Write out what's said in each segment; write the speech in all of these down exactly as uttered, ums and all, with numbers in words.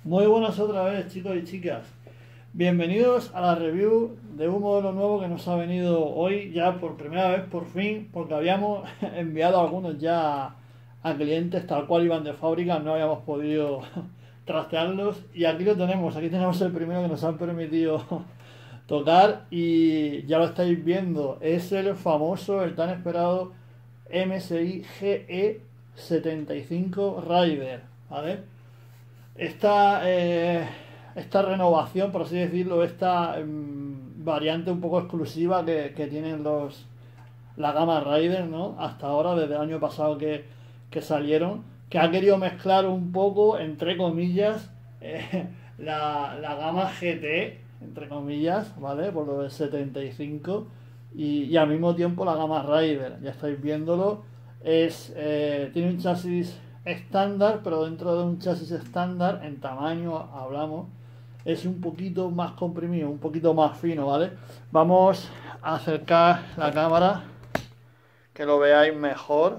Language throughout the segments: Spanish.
Muy buenas otra vez, chicos y chicas. Bienvenidos a la review de un modelo nuevo que nos ha venido hoy ya por primera vez, por fin, porque habíamos enviado algunos ya a, a clientes tal cual iban de fábrica, no habíamos podido trastearlos y aquí lo tenemos, aquí tenemos el primero que nos han permitido tocar y ya lo estáis viendo, es el famoso, el tan esperado M S I G E setenta y cinco Rider, ¿vale? Esta, eh, esta renovación, por así decirlo, esta mm, variante un poco exclusiva que, que tienen los la gama Rider, ¿no? Hasta ahora, desde el año pasado que, que salieron, que ha querido mezclar un poco, entre comillas, eh, la, la gama G T, entre comillas, ¿vale? Por lo del setenta y cinco y, y al mismo tiempo la gama Rider, ya estáis viéndolo, es eh, tiene un chasis estándar, pero dentro de un chasis estándar, en tamaño hablamos, es un poquito más comprimido, un poquito más fino, ¿vale? Vamos a acercar la cámara, que lo veáis mejor.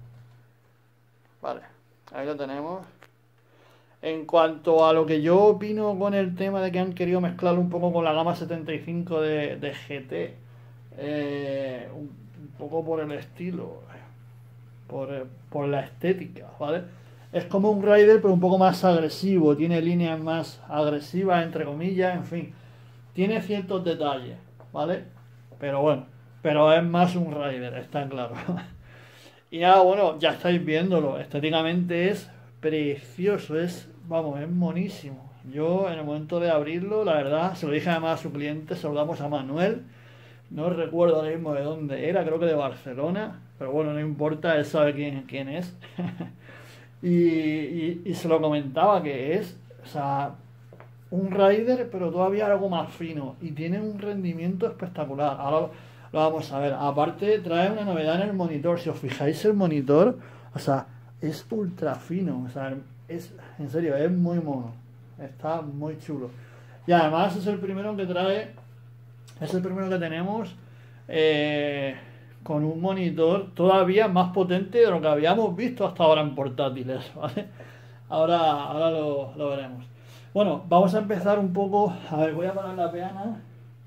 Vale, ahí lo tenemos. En cuanto a lo que yo opino con el tema de que han querido mezclar un poco con la gama setenta y cinco de, de G T, eh, un, un poco por el estilo, por, por la estética, ¿vale? Es como un Rider pero un poco más agresivo, tiene líneas más agresivas, entre comillas, en fin, tiene ciertos detalles, ¿vale? Pero bueno, pero es más un Rider, está claro. Y nada, bueno, ya estáis viéndolo, estéticamente es precioso, es, vamos, es monísimo. Yo en el momento de abrirlo, la verdad, se lo dije además a su cliente, saludamos a Manuel, no recuerdo ahora mismo de dónde era, creo que de Barcelona, pero bueno, no importa, él sabe quién, quién es. y, y, y se lo comentaba que es, o sea, un Rider, pero todavía algo más fino y tiene un rendimiento espectacular. Ahora lo vamos a ver. Aparte, trae una novedad en el monitor. Si os fijáis, el monitor, o sea, es ultra fino. O sea, es, en serio, es muy mono. Está muy chulo. Y además es el primero que trae, es el primero que tenemos eh, con un monitor todavía más potente de lo que habíamos visto hasta ahora en portátiles, ¿vale? Ahora, ahora lo, lo veremos. Bueno, vamos a empezar un poco. A ver, voy a parar la peana.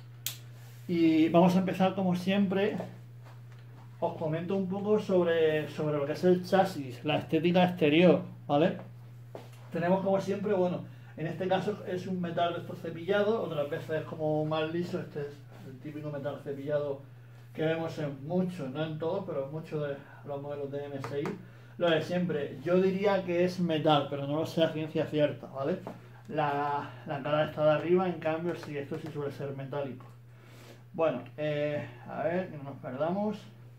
Y vamos a empezar como siempre. Os comento un poco sobre, sobre lo que es el chasis, la estética exterior, ¿vale? Tenemos como siempre, bueno, en este caso es un metal de estos cepillados, otras veces es como más liso, este es el típico metal cepillado que vemos en muchos, no en todos, pero en muchos de los modelos de M S I. Lo de siempre, yo diría que es metal, pero no lo sé a ciencia cierta, ¿vale? La, la cara está de arriba, en cambio, sí, esto sí suele ser metálico. Bueno, eh, a ver, que no nos perdamos.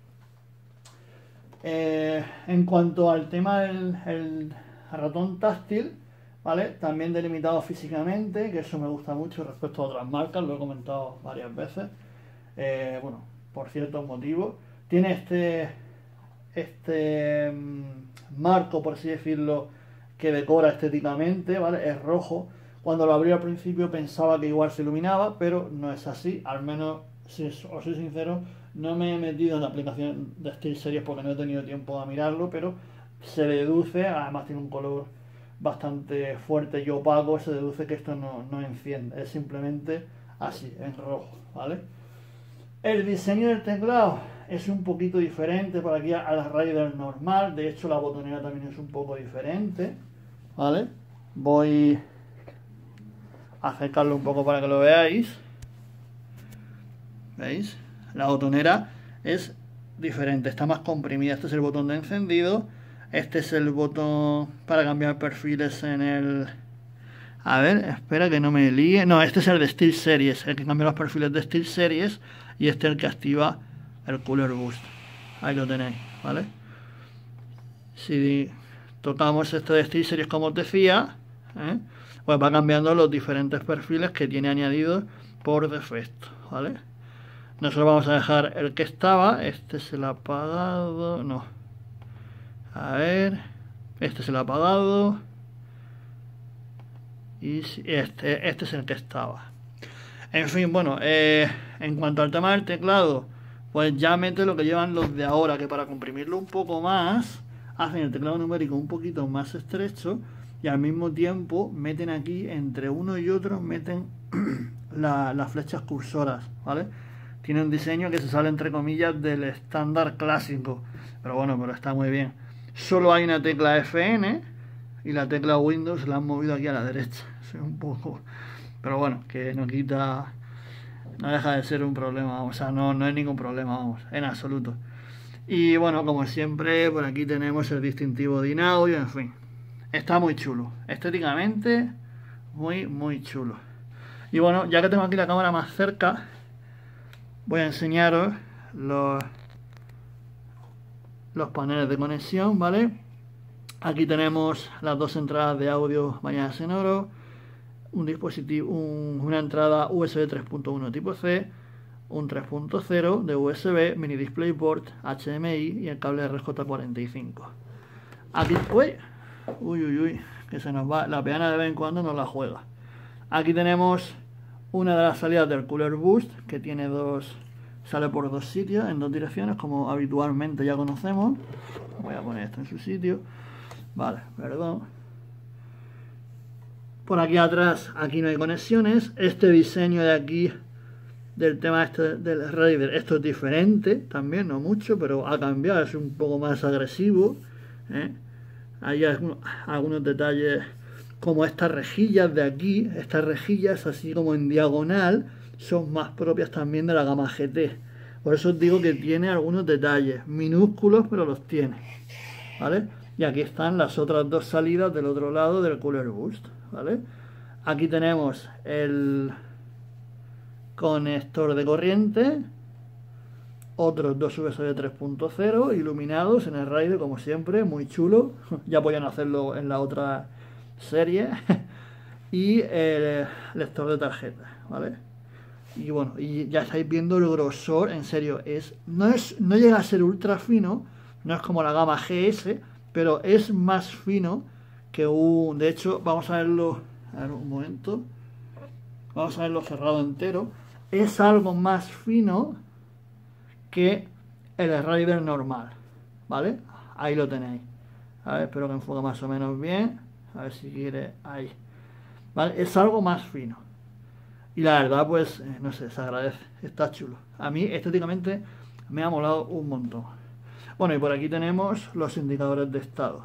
Eh, en cuanto al tema del el ratón táctil, ¿vale? También delimitado físicamente, que eso me gusta mucho respecto a otras marcas, lo he comentado varias veces. Eh, bueno, por ciertos motivos. Tiene este, este mm, marco, por así decirlo, que decora estéticamente, ¿vale? Es rojo. Cuando lo abrí al principio pensaba que igual se iluminaba, pero no es así. Al menos, si os soy sincero, no me he metido en la aplicación de SteelSeries porque no he tenido tiempo de mirarlo, pero se deduce, además tiene un color bastante fuerte y opaco, se deduce que esto no, no enciende, es simplemente así, en rojo, ¿vale? El diseño del teclado es un poquito diferente por aquí a la Rider normal, de hecho la botonera también es un poco diferente, ¿vale? Voy a acercarlo un poco para que lo veáis. ¿Veis? La botonera es diferente, está más comprimida. Este es el botón de encendido, este es el botón para cambiar perfiles en el... A ver, espera que no me líe. No, este es el de SteelSeries, el que cambia los perfiles de SteelSeries, y este es el que activa el Cooler Boost. Ahí lo tenéis, ¿vale? Si tocamos este de SteelSeries, como os decía, ¿eh? Pues va cambiando los diferentes perfiles que tiene añadidos por defecto, ¿vale? Nosotros vamos a dejar el que estaba. Este es el apagado. No. A ver. Este es el apagado. Y este, este es el que estaba. En fin, bueno. Eh, en cuanto al tema del teclado, pues ya mete lo que llevan los de ahora, que para comprimirlo un poco más, hacen el teclado numérico un poquito más estrecho y al mismo tiempo meten aquí, entre uno y otro, meten la, las flechas cursoras, ¿vale? Tiene un diseño que se sale entre comillas del estándar clásico, pero bueno, pero está muy bien. Solo hay una tecla F N y la tecla Windows la han movido aquí a la derecha. Es un poco, pero bueno, que no quita, no deja de ser un problema, o sea, no, no es ningún problema, vamos, en absoluto. Y bueno, como siempre, por aquí tenemos el distintivo de in-audio, en fin. Está muy chulo, estéticamente muy, muy chulo. Y bueno, ya que tengo aquí la cámara más cerca, voy a enseñaros los, los paneles de conexión, ¿vale? Aquí tenemos las dos entradas de audio bañadas en oro, un dispositivo, un, una entrada U S B tres punto uno tipo C, un tres punto cero de U S B, mini DisplayPort, H D M I y el cable R J cuarenta y cinco. Aquí, uy, uy, uy, uy, que se nos va, la peana de vez en cuando nos la juega. Aquí tenemos una de las salidas del Cooler Boost, que tiene dos, sale por dos sitios, en dos direcciones, como habitualmente ya conocemos. Voy a poner esto en su sitio. Vale, perdón. Por aquí atrás, aquí no hay conexiones. Este diseño de aquí, del tema este del Raider, esto es diferente, también, no mucho, pero ha cambiado, es un poco más agresivo, ¿eh? Hay algunos, algunos detalles, como estas rejillas de aquí, estas rejillas así como en diagonal, son más propias también de la gama G T. Por eso os digo que tiene algunos detalles, minúsculos, pero los tiene, ¿vale? Y aquí están las otras dos salidas del otro lado del Cooler Boost, ¿vale? Aquí tenemos el conector de corriente, otros dos U S B tres punto cero iluminados en el Raider, como siempre, muy chulo. Ya podían hacerlo en la otra serie. Y el lector de tarjeta, ¿vale? Y bueno, y ya estáis viendo el grosor, en serio, es no es no llega a ser ultra fino, no es como la gama G S, pero es más fino que un... De hecho, vamos a verlo, a ver un momento, vamos a verlo cerrado entero. Es algo más fino que el Raider normal, ¿vale? Ahí lo tenéis. A ver, espero que enfoque más o menos bien. A ver si quiere, ahí. ¿Vale? Es algo más fino. Y la verdad, pues, eh, no sé, se agradece. Está chulo. A mí, estéticamente, me ha molado un montón. Bueno, y por aquí tenemos los indicadores de estado,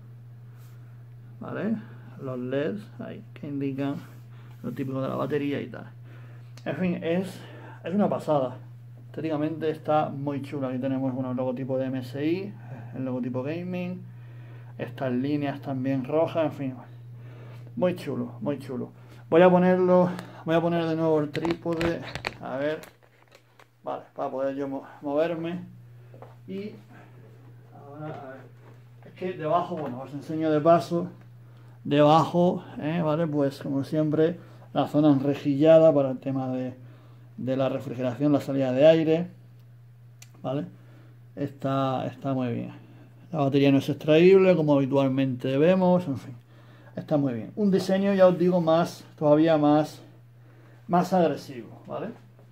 ¿vale? Los L E Ds, ahí, que indican lo típico de la batería y tal. En fin, es, es una pasada. Estéticamente está muy chulo. Aquí tenemos bueno, el logotipo de M S I, el logotipo gaming, estas líneas también rojas, en fin. Muy chulo, muy chulo. Voy a ponerlo, voy a poner de nuevo el trípode, a ver, vale, para poder yo moverme. Y ahora, a ver, es que debajo, bueno, os enseño de paso, debajo, eh, vale, pues como siempre, la zona enrejillada para el tema de, de la refrigeración, la salida de aire, vale, está, está muy bien. La batería no es extraíble, como habitualmente vemos, en fin. Está muy bien. Un diseño, ya os digo, más, todavía más, más agresivo, ¿vale?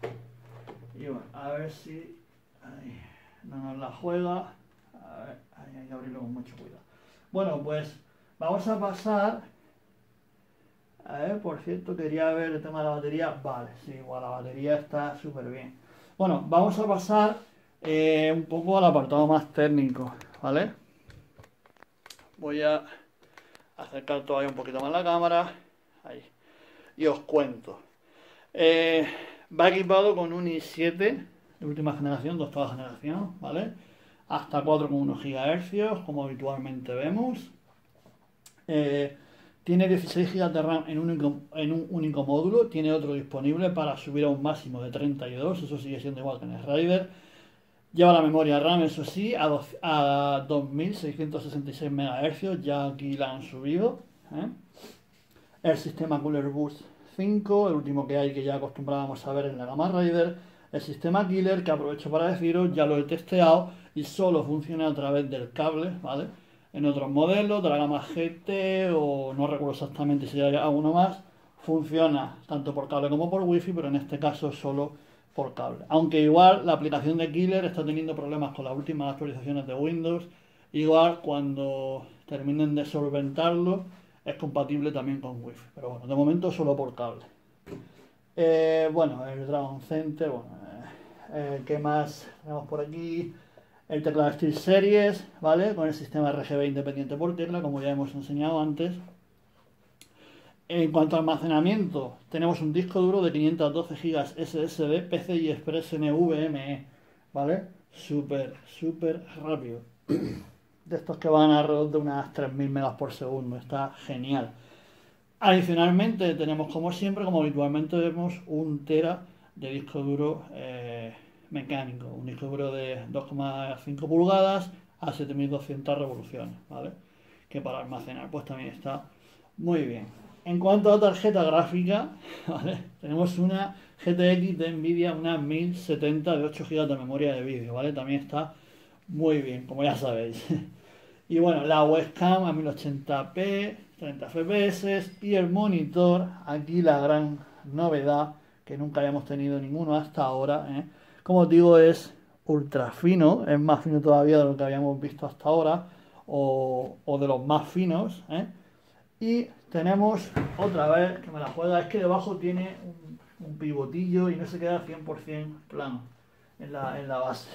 Y bueno, a ver si ay, no nos la juega. A ver, ay, hay que abrirlo con mucho cuidado. Bueno, pues vamos a pasar. A ver, por cierto, quería ver el tema de la batería. Vale, sí, igual la batería está súper bien. Bueno, vamos a pasar eh, un poco al apartado más técnico, ¿vale? Voy a acercar todavía un poquito más la cámara, ahí, y os cuento. Eh, va equipado con un i siete de última generación, de octava generación, ¿vale? Hasta cuatro coma uno gigahercios, como habitualmente vemos. Eh, tiene dieciséis gigas de RAM en un, único, en un único módulo, tiene otro disponible para subir a un máximo de treinta y dos, eso sigue siendo igual que en el Raider. Lleva la memoria RAM, eso sí, a, a dos mil seiscientos sesenta y seis megahercios, ya aquí la han subido, ¿eh? El sistema Cooler Boost cinco, el último que hay que ya acostumbrábamos a ver en la gama Raider. El sistema Killer, que aprovecho para deciros, ya lo he testeado y solo funciona a través del cable, ¿vale? En otros modelos de la gama G T o no recuerdo exactamente si hay alguno más, funciona tanto por cable como por wifi, pero en este caso solo por cable. Aunque igual la aplicación de Killer está teniendo problemas con las últimas actualizaciones de Windows. Igual cuando terminen de solventarlo, es compatible también con Wi-Fi, pero bueno, de momento solo por cable. Eh, bueno, el Dragon Center, bueno, eh, ¿qué más tenemos por aquí? El teclado SteelSeries, ¿vale? Con el sistema R G B independiente por tecla, como ya hemos enseñado antes. En cuanto a almacenamiento, tenemos un disco duro de quinientos doce gigas S S D P C I Express NVMe, ¿vale? Súper, súper rápido. De estos que van alrededor de unas tres mil megas por segundo, está genial. Adicionalmente tenemos, como siempre, como habitualmente vemos, un tera de disco duro eh, mecánico, un disco duro de dos coma cinco pulgadas a siete mil doscientas revoluciones, ¿vale? Que para almacenar pues también está muy bien. En cuanto a tarjeta gráfica, ¿vale? Tenemos una G T X de Nvidia, una mil setenta de ocho gigas de memoria de vídeo, ¿vale? También está muy bien, como ya sabéis. Y bueno, la webcam a mil ochenta p, treinta F P S y el monitor, aquí la gran novedad que nunca habíamos tenido ninguno hasta ahora, ¿eh? Como os digo, es ultra fino, es más fino todavía de lo que habíamos visto hasta ahora, o, o de los más finos, ¿eh? Y tenemos otra vez que me la juega, es que debajo tiene un, un pivotillo y no se queda cien por ciento plano en la, en la base.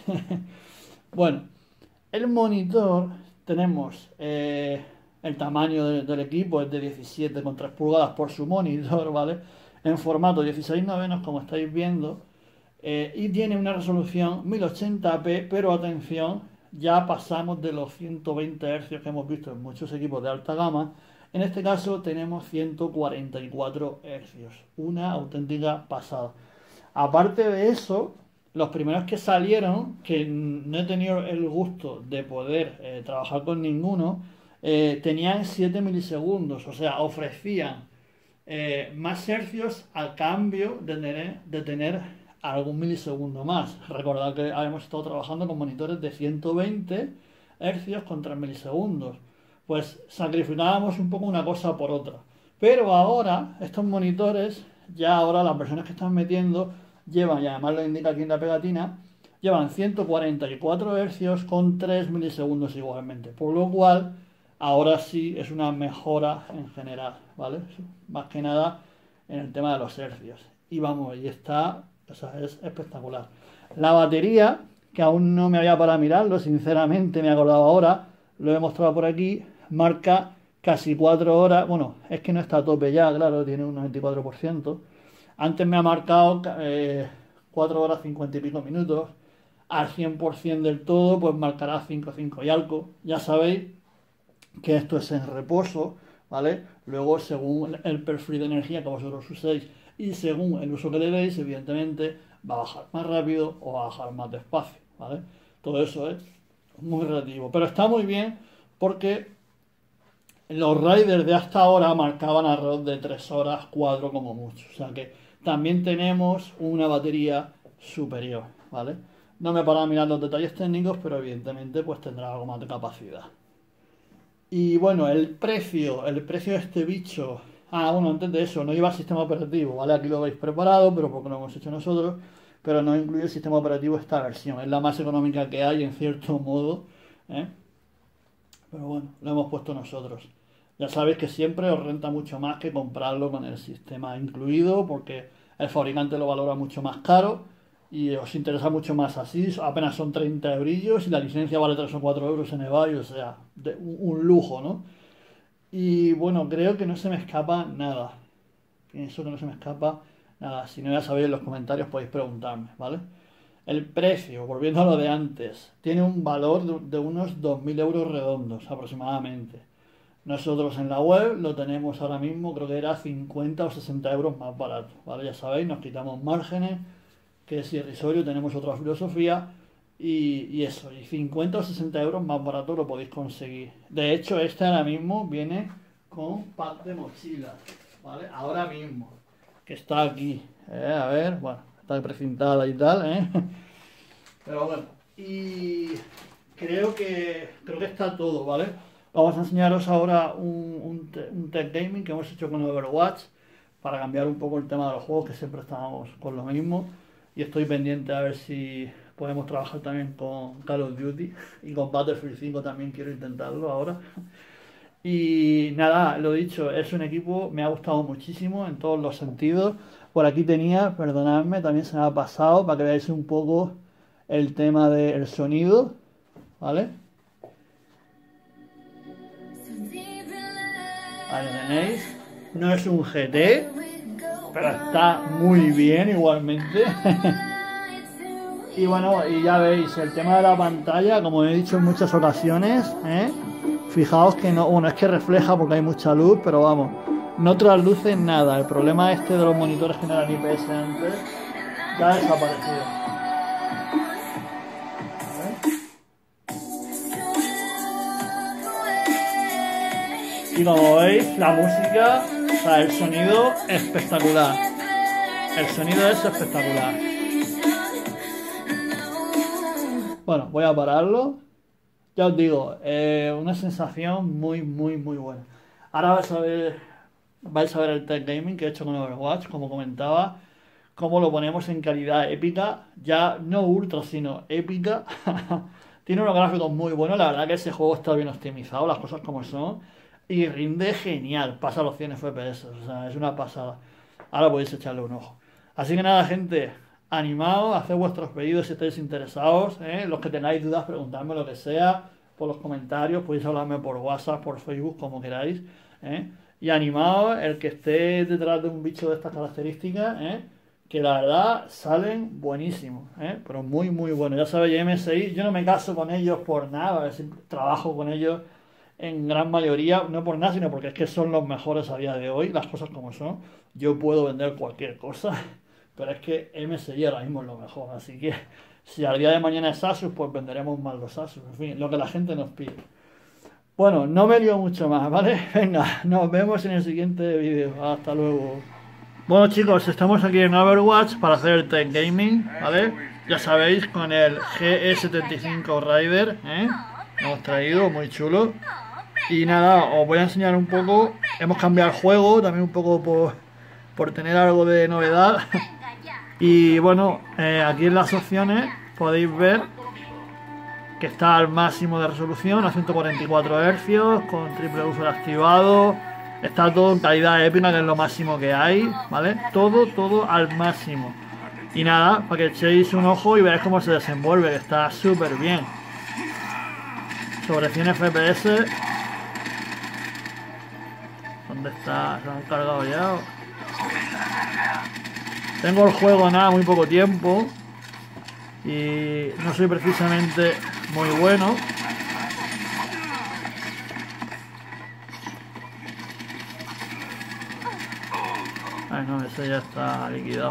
Bueno, el monitor, tenemos eh, el tamaño de, del equipo, es de diecisiete coma tres pulgadas por su monitor, ¿vale? En formato dieciséis novenos, como estáis viendo, eh, y tiene una resolución mil ochenta p, pero atención, ya pasamos de los ciento veinte hercios que hemos visto en muchos equipos de alta gama. En este caso tenemos ciento cuarenta y cuatro hercios, una auténtica pasada. Aparte de eso, los primeros que salieron, que no he tenido el gusto de poder eh, trabajar con ninguno, eh, tenían siete milisegundos, o sea, ofrecían eh, más hercios a cambio de tener, de tener algún milisegundo más. Recordad que habíamos estado trabajando con monitores de ciento veinte hercios con tres milisegundos. Pues sacrificábamos un poco una cosa por otra. Pero ahora, estos monitores, ya ahora las versiones que están metiendo, llevan, y además lo indica aquí en la pegatina, llevan ciento cuarenta y cuatro hercios con tres milisegundos igualmente. Por lo cual, ahora sí es una mejora en general, ¿vale? Más que nada en el tema de los hercios. Y vamos, y está, o sea, es espectacular. La batería, que aún no me había para mirarlo, sinceramente me he acordado ahora, lo he mostrado por aquí, marca casi cuatro horas, bueno, es que no está a tope ya, claro, tiene un noventa y cuatro por ciento. Antes me ha marcado eh, cuatro horas cincuenta y pico minutos. Al cien por ciento del todo, pues marcará cinco, cinco y algo. Ya sabéis que esto es en reposo, ¿vale? Luego, según el perfil de energía que vosotros uséis y según el uso que le deis, evidentemente va a bajar más rápido o va a bajar más despacio, ¿vale? Todo eso es muy relativo. Pero está muy bien porque los riders de hasta ahora marcaban alrededor de tres horas, cuatro como mucho. O sea que también tenemos una batería superior, ¿vale? No me para a mirar los detalles técnicos, pero evidentemente pues tendrá algo más de capacidad. Y bueno, el precio, el precio de este bicho... Ah, bueno, antes de eso, no lleva sistema operativo, ¿vale? Aquí lo veis preparado, pero porque lo hemos hecho nosotros, pero no incluye el sistema operativo esta versión. Es la más económica que hay, en cierto modo, ¿eh? Pero bueno, lo hemos puesto nosotros. Ya sabéis que siempre os renta mucho más que comprarlo con el sistema incluido, porque el fabricante lo valora mucho más caro y os interesa mucho más así. Apenas son treinta eurillos y la licencia vale tres o cuatro euros en eBay, o sea, de, un, un lujo, ¿no? Y bueno, creo que no se me escapa nada. Pienso que no se me escapa nada. Si no ya sabéis en los comentarios podéis preguntarme, ¿vale? El precio, volviendo a lo de antes, tiene un valor de, de unos dos mil euros redondos aproximadamente. Nosotros en la web lo tenemos ahora mismo, creo que era cincuenta o sesenta euros más barato, ¿vale? Ya sabéis, nos quitamos márgenes, que es irrisorio, tenemos otra filosofía y, y eso, y cincuenta o sesenta euros más barato lo podéis conseguir. De hecho, este ahora mismo viene con pack de mochila, ¿vale? Ahora mismo, que está aquí, ¿eh? A ver, bueno, está precintada y tal, ¿eh? Pero bueno, y creo que, creo que está todo, ¿vale? Vamos a enseñaros ahora un, un, te, un tech gaming que hemos hecho con Overwatch para cambiar un poco el tema de los juegos, que siempre estábamos con lo mismo. Y estoy pendiente a ver si podemos trabajar también con Call of Duty y con Battlefield cinco también quiero intentarlo ahora. Y nada, lo dicho, es un equipo, me ha gustado muchísimo en todos los sentidos. Por aquí tenía, perdonadme, también se me ha pasado para que veáis un poco el tema del sonido, ¿vale? Ahí lo tenéis. No es un G T, pero está muy bien igualmente. Y bueno, y ya veis, el tema de la pantalla, como he dicho en muchas ocasiones, ¿eh? Fijaos que no, bueno, es que refleja porque hay mucha luz, pero vamos, no trasluce nada. El problema este de los monitores que no eran I P S antes ya ha desaparecido. Y como veis, la música, o sea, el sonido espectacular. El sonido es espectacular. Bueno, voy a pararlo. Ya os digo, eh, una sensación muy, muy, muy buena. Ahora vais a ver, vais a ver el test gaming que he hecho con Overwatch, como comentaba, cómo lo ponemos en calidad épica, ya no ultra, sino épica. Tiene unos gráficos muy buenos, la verdad que ese juego está bien optimizado, las cosas como son, y rinde genial, pasa los cien F P S, o sea, es una pasada. Ahora podéis echarle un ojo. Así que nada, gente, animaos, haced vuestros pedidos si estáis interesados, ¿eh? Los que tengáis dudas, preguntadme lo que sea por los comentarios, podéis hablarme por WhatsApp, por Facebook, como queráis, ¿eh? Y animaos, el que esté detrás de un bicho de estas características, ¿eh? Que la verdad salen buenísimos, ¿eh? Pero muy muy buenos. Ya sabéis, M S I, yo no me caso con ellos por nada, trabajo con ellos en gran mayoría, no por nada, sino porque es que son los mejores a día de hoy, las cosas como son. Yo puedo vender cualquier cosa, pero es que M S I ahora mismo es lo mejor, así que si al día de mañana es Asus, pues venderemos más los Asus, en fin, lo que la gente nos pide. Bueno, no me lío mucho más, ¿vale? Venga, nos vemos en el siguiente vídeo, hasta luego. Bueno chicos, estamos aquí en Overwatch para hacer el test gaming, ¿vale? Ya sabéis, con el G E setenta y cinco Raider, ¿eh? Hemos traído, muy chulo. Y nada, os voy a enseñar un poco. Hemos cambiado el juego, también un poco por, por tener algo de novedad. Y bueno, eh, aquí en las opciones podéis ver que está al máximo de resolución, a ciento cuarenta y cuatro hercios, con triple uso activado. Está todo en calidad épica, que es lo máximo que hay, ¿vale? Todo, todo al máximo. Y nada, para que echéis un ojo y veáis cómo se desenvuelve, que está súper bien. Sobre cien F P S. ¿Dónde está? ¿Se han cargado ya? Tengo el juego nada, muy poco tiempo. Y no soy precisamente muy bueno. Ay no, ese ya está liquidado.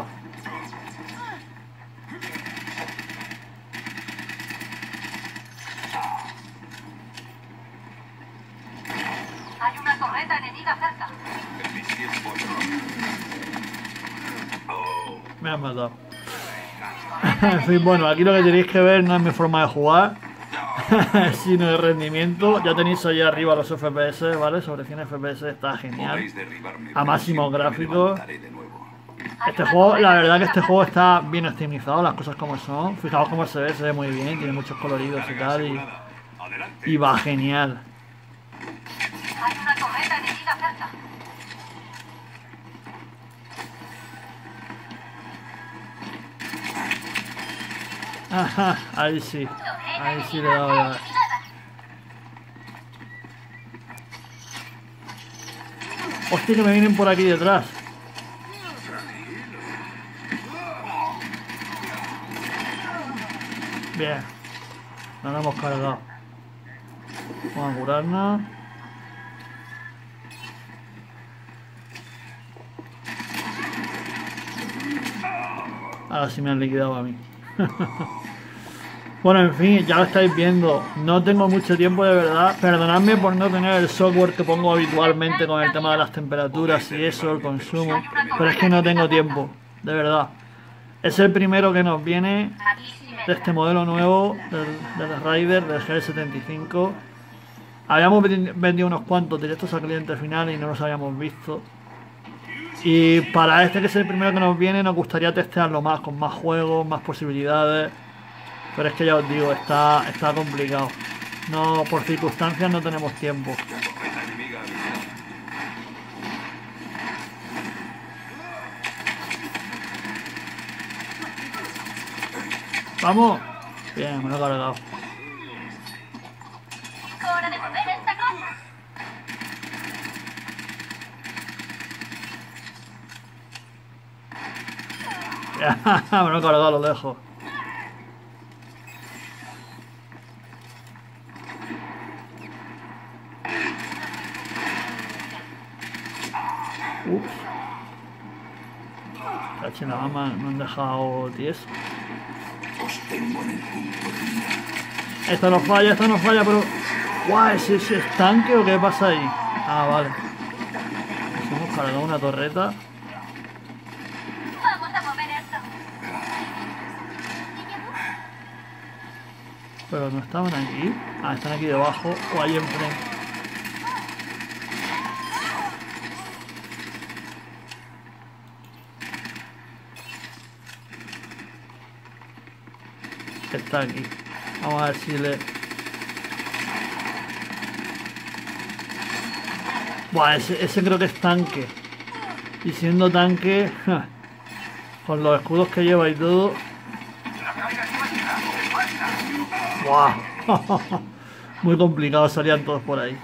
Hay una torreta enemiga cerca. Me han matado. En fin, bueno, aquí lo que tenéis que ver no es mi forma de jugar, sino el rendimiento. Ya tenéis ahí arriba los F P S, ¿vale? Sobre cien F P S está genial. A máximos gráficos. Este juego, la verdad que este juego está bien optimizado, las cosas como son. Fijaos cómo se ve, se ve muy bien, tiene muchos coloridos y tal. Y, y va genial. Hay una torreta enemiga cerca. Ajá, ahí sí. Ahí sí le he dado ya. Hostia, que me vienen por aquí detrás. Bien. No nos hemos cargado. Vamos a curarnos. Ahora sí me han liquidado a mí. Bueno, en fin, ya lo estáis viendo. No tengo mucho tiempo de verdad. Perdonadme por no tener el software que pongo habitualmente con el tema de las temperaturas y eso, el consumo. Pero es que no tengo tiempo, de verdad. Es el primero que nos viene de este modelo nuevo del, del Raider, del G E setenta y cinco. Habíamos vendido unos cuantos directos al cliente final y no los habíamos visto. Y para este, que es el primero que nos viene, nos gustaría testearlo más, con más juegos, más posibilidades. Pero es que ya os digo, está, está complicado. No, por circunstancias no tenemos tiempo. ¡Vamos! Bien, me lo he cargado. ¡Hora de mover esta cosa! Me lo he cargado a lo lejos. Ups. Cachi, nada más me han dejado tieso. Esta no falla, esta no falla, pero... ¡Guau! ¿Ese, ese es tanque o qué pasa ahí? Ah, vale. Nos hemos cargado una torreta. Vamos a mover esto. Pero no estaban aquí. Ah, están aquí debajo o ahí enfrente. Está aquí. Vamos a ver si le... Buah, ese, ese creo que es tanque. Y siendo tanque... ja, con los escudos que lleva y todo... Buah. Muy complicado, salían todos por ahí.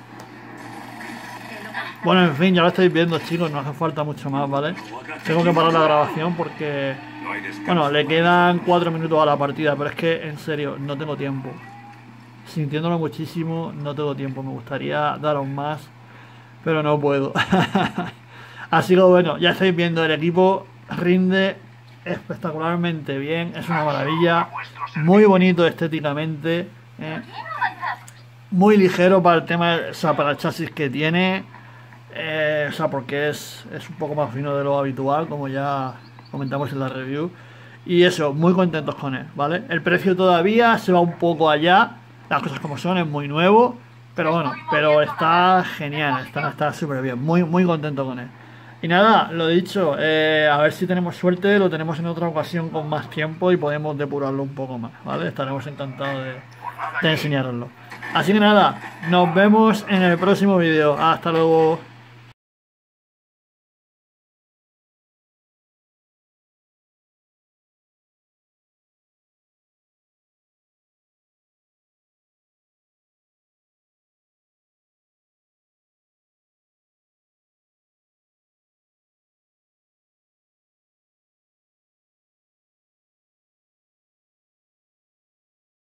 Bueno, en fin, ya lo estáis viendo, chicos. No hace falta mucho más, ¿vale? Tengo que parar la grabación porque... Bueno, le quedan cuatro minutos a la partida, pero es que, en serio, no tengo tiempo. Sintiéndolo muchísimo, no tengo tiempo. Me gustaría daros más, pero no puedo. Así que bueno, ya estáis viendo, el equipo rinde espectacularmente bien. Es una maravilla. Muy bonito estéticamente. ¿eh? Muy ligero para el tema, o sea, para el chasis que tiene. Eh, o sea, porque es, es un poco más fino de lo habitual, como ya comentamos en la review. Y eso, muy contentos con él, ¿vale? El precio todavía se va un poco allá. Las cosas como son, es muy nuevo. Pero bueno, pero está genial, está está súper bien. Muy, muy contento con él. Y nada, lo dicho, eh, a ver si tenemos suerte, lo tenemos en otra ocasión con más tiempo y podemos depurarlo un poco más, ¿vale? Estaremos encantados de, de enseñaroslo. Así que nada, nos vemos en el próximo vídeo. Hasta luego.